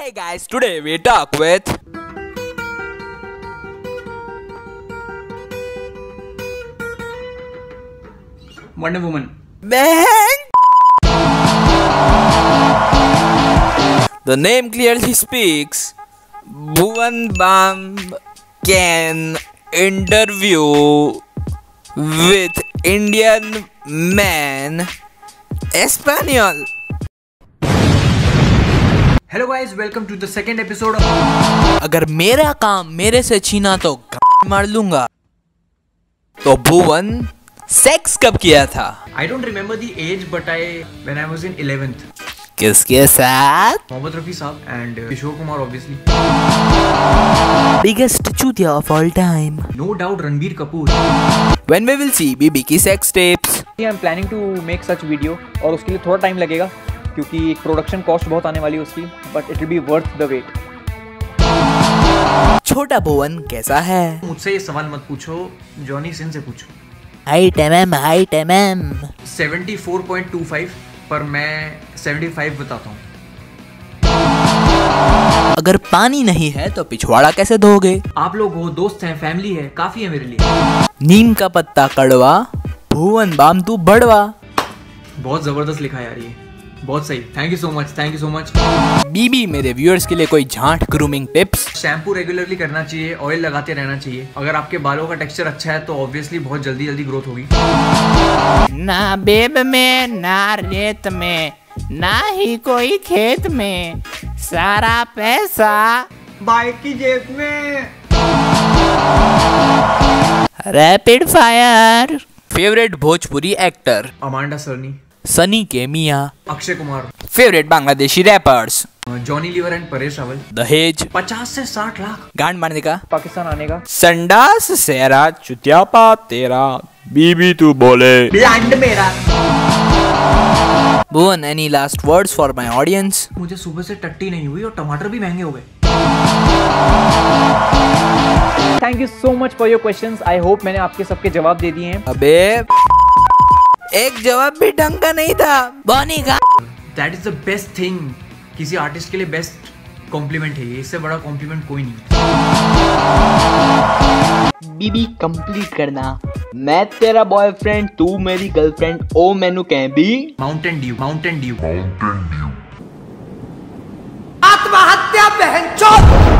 Hey guys, today we talk with Wonder Woman. The name clearly speaks. Bhuvan Bam can interview with Indian man Espanol. Hello guys, welcome to the second episode of अगर मेरा काम मेरे से छीना तो मार लूंगा। तो भुवन सेक्स कब किया था? I don't remember the age but when I was in 11th. किसके साथ? मोहम्मद रफी साहब and Kishore Kumar obviously. Biggest चूतिया of all time. No doubt Ranbir Kapoor. When we will see BB की sex tapes. I am planning to make such video और उसके लिए थोड़ा time लगेगा क्योंकि प्रोडक्शन कॉस्ट बहुत आने वाली है उसकी, but it will be worth the wait. छोटा भुवन कैसा है? मुझसे ये सवाल मत पूछो, जॉनी सिन से पूछो। हाइट mm 74.25 पर मैं 75 बताता हूँ। अगर पानी नहीं है तो पिछवाड़ा कैसे धोगे? आप लोग हो, दोस्त हैं, फैमिली है, काफी है मेरे लिए। नीम का पत्ता कड़वा, भुवन बाम तू बड़वा। बहुत जबरदस्त लिखा यार ये, बहुत सही। Thank you so much, thank you so much. BB मेरे व्यूअर्स के लिए कोई झांट ग्रूमिंग टिप्स? शैम्पू रेगुलरली करना चाहिए, ऑयल लगाते रहना चाहिए। अगर आपके बालों का टेक्सचर अच्छा है तो ऑब्वियसली बहुत जल्दी जल्दी ग्रोथ होगी। ना बेब में ना रेत में ना ही कोई खेत में, सारा पैसा बाइक की जेब में। Rapid fire. Favourite Bhojpuri actor? Amanda Cerny, Sunny के मियां। Akshay Kumar. Favourite Bangladeshi rappers? Johnny Lever and Paresh Rawal. दहेज? 50 से 60 लाख। गांड मारने का? पाकिस्तान आने का। संडास सेरा चुतियापा तेरा, बीबी तू बोले ब्लैंड मेरा। Bhuvan, any last words for my audience? मुझे सुबह से टट्टी नहीं हुई और टमाटर भी महंगे हो गए। Thank you so much for your questions. I hope मैंने आपके सबके जवाब दे दिए हैं। अबे एक जवाब भी ढंग का नहीं था। बॉनी का that is the best thing. किसी आर्टिस्ट के लिए बेस्ट कॉम्प्लीमेंट है ये, इससे बड़ा कॉम्प्लीमेंट कोई नहीं। बीबी कंप्लीट करना। मैं तेरा बॉयफ्रेंड, तू मेरी गर्लफ्रेंड, ओ मैनू कह भी माउंटेन ड्यू, माउंटेन ड्यू। आत्महत्या बहन चोद।